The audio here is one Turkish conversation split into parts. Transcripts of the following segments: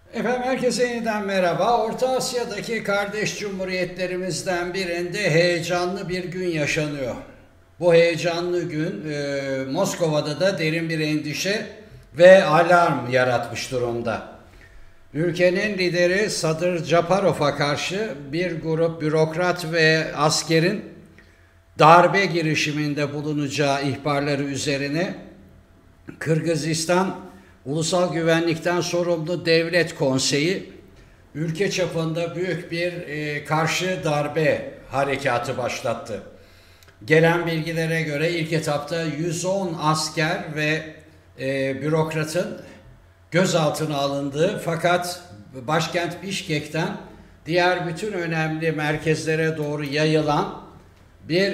Efendim herkese yeniden merhaba. Orta Asya'daki kardeş cumhuriyetlerimizden birinde heyecanlı bir gün yaşanıyor. Bu heyecanlı gün Moskova'da da derin bir endişe ve alarm yaratmış durumda. Ülkenin lideri Sadır Japarov'a karşı bir grup bürokrat ve askerin darbe girişiminde bulunacağı ihbarları üzerine Kırgızistan Ulusal Güvenlikten Sorumlu Devlet Konseyi ülke çapında büyük bir karşı darbe harekatı başlattı. Gelen bilgilere göre ilk etapta 110 asker ve bürokratın gözaltına alındığı, fakat başkent Bişkek'ten diğer bütün önemli merkezlere doğru yayılan bir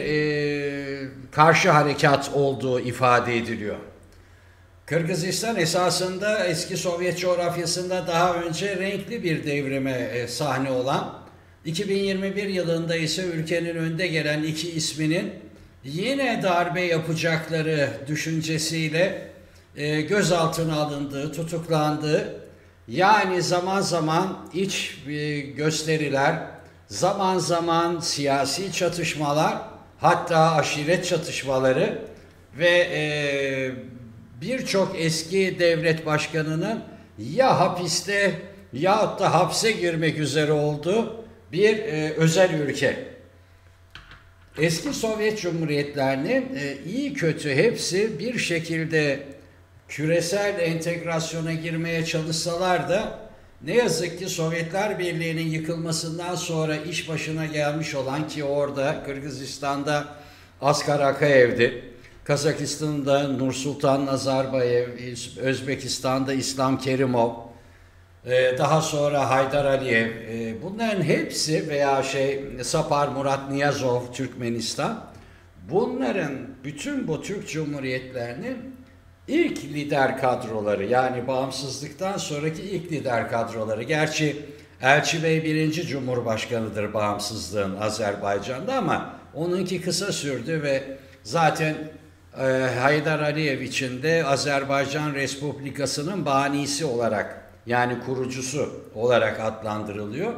karşı harekat olduğu ifade ediliyor. Kırgızistan esasında eski Sovyet coğrafyasında daha önce renkli bir devrime sahne olan, 2021 yılında ise ülkenin önde gelen iki isminin yine darbe yapacakları düşüncesiyle gözaltına alındığı, tutuklandığı, yani zaman zaman iç gösteriler, zaman zaman siyasi çatışmalar, hatta aşiret çatışmaları ve birçok eski devlet başkanının ya hapiste yahut da hapse girmek üzere olduğu bir özel ülke. Eski Sovyet Cumhuriyetlerinin iyi kötü hepsi bir şekilde küresel entegrasyona girmeye çalışsalar da ne yazık ki Sovyetler Birliği'nin yıkılmasından sonra iş başına gelmiş olan, ki orada Kırgızistan'da Askar Akayev'di, Kazakistan'da Nursultan Nazarbayev, Özbekistan'da İslam Kerimov, daha sonra Haydar Aliyev, bunların hepsi veya Sapar Murat Niyazov, Türkmenistan, bunların bütün bu Türk Cumhuriyetlerinin ilk lider kadroları, yani bağımsızlıktan sonraki ilk lider kadroları. Gerçi Elçi Bey birinci Cumhurbaşkanıdır bağımsızlığın Azerbaycan'da, ama onunki kısa sürdü ve zaten Haydar Aliyev için de Azerbaycan Respublikası'nın banisi olarak, yani kurucusu olarak adlandırılıyor.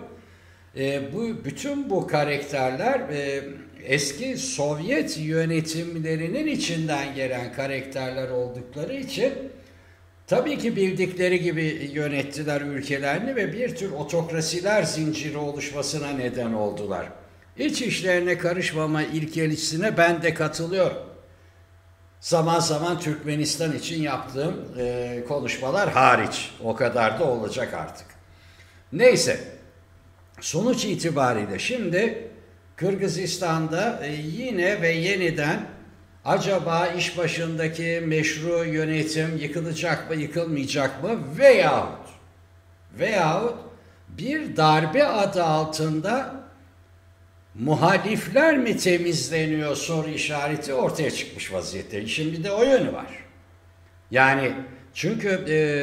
Bütün bu karakterler eski Sovyet yönetimlerinin içinden gelen karakterler oldukları için tabii ki bildikleri gibi yönettiler ülkelerini ve bir tür otokrasiler zinciri oluşmasına neden oldular. İç işlerine karışmama ilkelisine ben de katılıyorum. Zaman zaman Türkmenistan için yaptığım konuşmalar hariç. O kadar da olacak artık. Neyse, sonuç itibariyle şimdi Kırgızistan'da yine ve yeniden acaba iş başındaki meşru yönetim yıkılacak mı, yıkılmayacak mı, veyahut bir darbe adı altında muhalifler mi temizleniyor soru işareti ortaya çıkmış vaziyette. İşin bir de o yönü var. Yani çünkü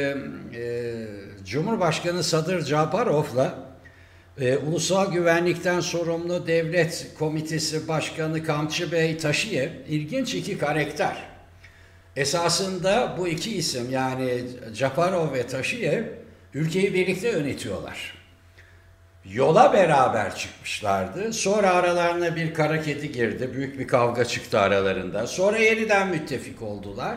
Cumhurbaşkanı Sadır Japarov'la Ulusal Güvenlikten Sorumlu Devlet Komitesi Başkanı Kamçı Taşiyev ilginç iki karakter. Esasında bu iki isim, yani Japarov ve Taşiyev, ülkeyi birlikte yönetiyorlar. Yola beraber çıkmışlardı. Sonra aralarına bir kara kedi girdi. Büyük bir kavga çıktı aralarında. Sonra yeniden müttefik oldular.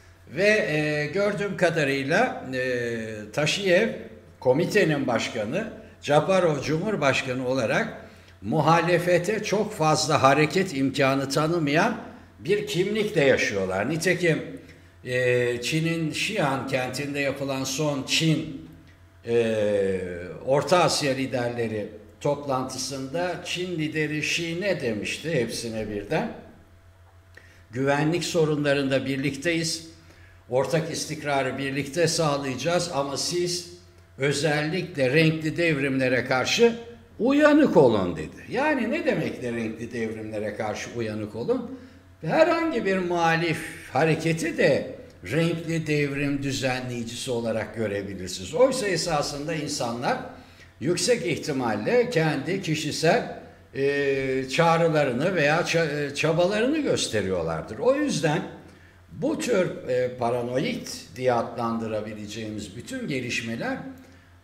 Ve gördüğüm kadarıyla Taşiyev komitenin başkanı, Japarov Cumhurbaşkanı olarak muhalefete çok fazla hareket imkanı tanımayan bir kimlikle yaşıyorlar. Nitekim Çin'in Xi'an kentinde yapılan son Çin Orta Asya liderleri toplantısında Çin lideri Xi ne demişti hepsine birden? Güvenlik sorunlarında birlikteyiz, ortak istikrarı birlikte sağlayacağız, ama siz özellikle renkli devrimlere karşı uyanık olun dedi. Yani ne demek de renkli devrimlere karşı uyanık olun? Herhangi bir muhalif hareketi de renkli devrim düzenleyicisi olarak görebilirsiniz. Oysa esasında insanlar yüksek ihtimalle kendi kişisel çağrılarını veya çabalarını gösteriyorlardır. O yüzden bu tür paranoid diye adlandırabileceğimiz bütün gelişmeler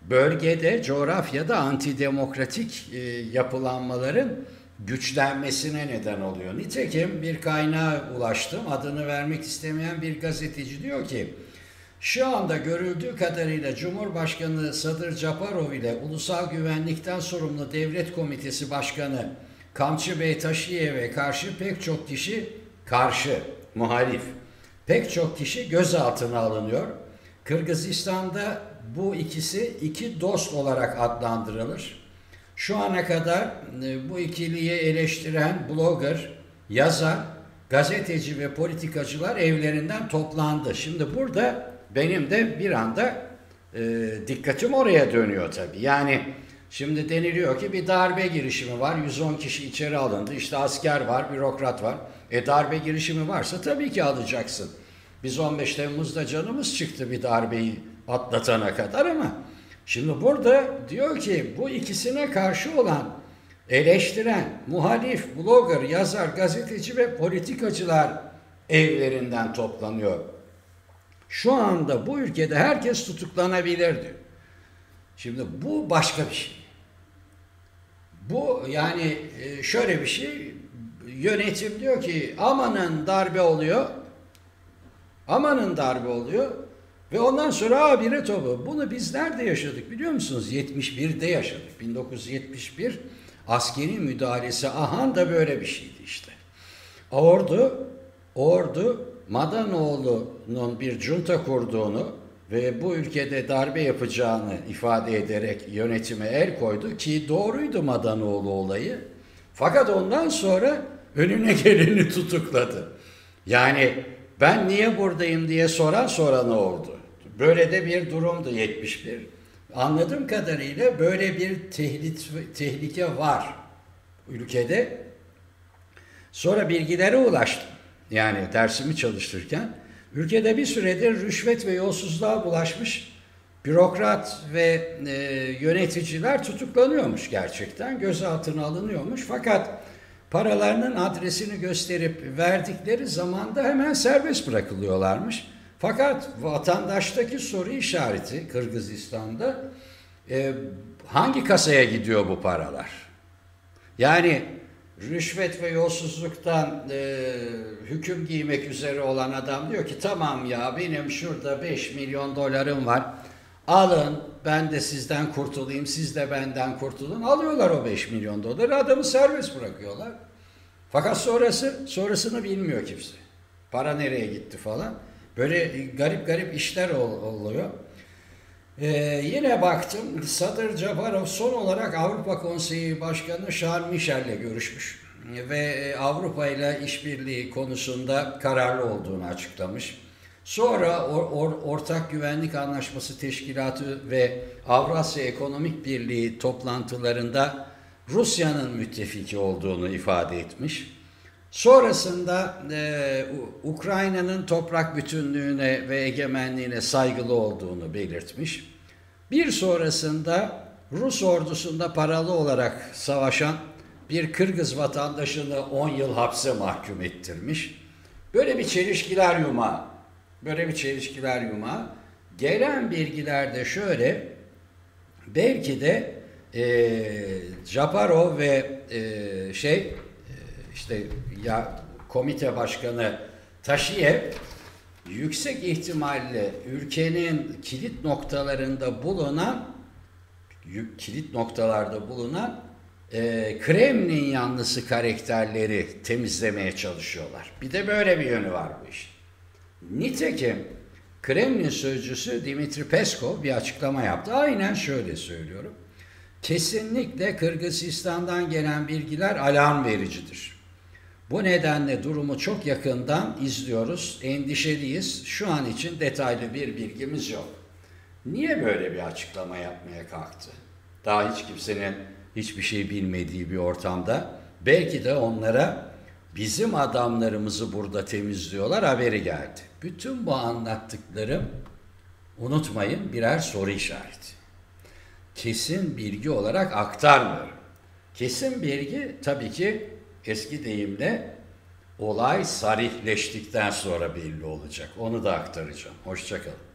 bölgede, coğrafyada antidemokratik yapılanmaların güçlenmesine neden oluyor. Nitekim bir kaynağa ulaştım, adını vermek istemeyen bir gazeteci diyor ki, şu anda görüldüğü kadarıyla Cumhurbaşkanı Sadır Japarov ile Ulusal Güvenlikten Sorumlu Devlet Komitesi Başkanı Kamçı Bey Taşiyev'e karşı pek çok kişi muhalif. Pek çok kişi gözaltına alınıyor. Kırgızistan'da bu ikisi iki dost olarak adlandırılır. Şu ana kadar bu ikiliyi eleştiren blogger, yazar, gazeteci ve politikacılar evlerinden toplandı. Şimdi burada benim de bir anda dikkatim oraya dönüyor tabii. Yani şimdi deniliyor ki bir darbe girişimi var, 110 kişi içeri alındı, işte asker var, bürokrat var. Darbe girişimi varsa tabii ki alacaksın. Biz 15 Temmuz'da canımız çıktı bir darbeyi atlatana kadar ama şimdi burada diyor ki bu ikisine karşı olan eleştiren, muhalif, blogger, yazar, gazeteci ve politikacılar evlerinden toplanıyor. Şu anda bu ülkede herkes tutuklanabilir diyor. Şimdi bu başka bir şey. Bu yani şöyle bir şey, yönetim diyor ki amanın darbe oluyor, amanın darbe oluyor ve ondan sonra habire topu. Bunu biz nerede yaşadık biliyor musunuz? 71'de yaşadık. 1971 askeri müdahalesi ahan da böyle bir şeydi işte. Ordu Madanoğlu'nun bir junta kurduğunu ve bu ülkede darbe yapacağını ifade ederek yönetime el koydu ki doğruydu Madanoğlu olayı. Fakat ondan sonra önüne geleni tutukladı. Yani ben niye buradayım diye soran oldu. Böyle de bir durumdu 71. Anladığım kadarıyla böyle bir tehlike var ülkede. Sonra bilgilere ulaştım. Yani dersimi çalıştırırken ülkede bir süredir rüşvet ve yolsuzluğa bulaşmış bürokrat ve yöneticiler tutuklanıyormuş gerçekten. Gözaltına alınıyormuş. Fakat paralarının adresini gösterip verdikleri zaman da hemen serbest bırakılıyorlarmış. Fakat vatandaştaki soru işareti Kırgızistan'da hangi kasaya gidiyor bu paralar? Yani rüşvet ve yolsuzluktan hüküm giymek üzere olan adam diyor ki tamam ya benim şurada 5 milyon dolarım var. Alın ben de sizden kurtulayım, siz de benden kurtulun. Alıyorlar o 5 milyon doları, adamı serbest bırakıyorlar. Fakat sonrasını bilmiyor kimse. Para nereye gitti falan. Böyle garip işler oluyor. Yine baktım Sadır Japarov son olarak Avrupa Konseyi Başkanı Charles Michel'le görüşmüş ve Avrupa ile işbirliği konusunda kararlı olduğunu açıklamış. Sonra Ortak Güvenlik Anlaşması Teşkilatı ve Avrasya Ekonomik Birliği toplantılarında Rusya'nın müttefiki olduğunu ifade etmiş. Sonrasında Ukrayna'nın toprak bütünlüğüne ve egemenliğine saygılı olduğunu belirtmiş. Bir sonrasında Rus ordusunda paralı olarak savaşan bir Kırgız vatandaşını 10 yıl hapse mahkum ettirmiş. Böyle bir çelişkiler yumağı. Gelen bilgilerde şöyle, belki de Japarov ve komite başkanı Taşiyev yüksek ihtimalle ülkenin kilit noktalarda bulunan Kremlin yanlısı karakterleri temizlemeye çalışıyorlar. Bir de böyle bir yönü var bu işin. Nitekim Kremlin sözcüsü Dmitri Peskov bir açıklama yaptı. Aynen şöyle söylüyorum. Kesinlikle Kırgızistan'dan gelen bilgiler alarm vericidir. Bu nedenle durumu çok yakından izliyoruz, endişeliyiz. Şu an için detaylı bir bilgimiz yok. Niye böyle bir açıklama yapmaya kalktı? Daha hiç kimsenin hiçbir şey bilmediği bir ortamda belki de onlara bizim adamlarımızı burada temizliyorlar haberi geldi. Bütün bu anlattıklarım, unutmayın, birer soru işareti. Kesin bilgi olarak aktarmıyorum. Kesin bilgi tabii ki eski deyimle olay sarihleştikten sonra belli olacak. Onu da aktaracağım. Hoşça kalın.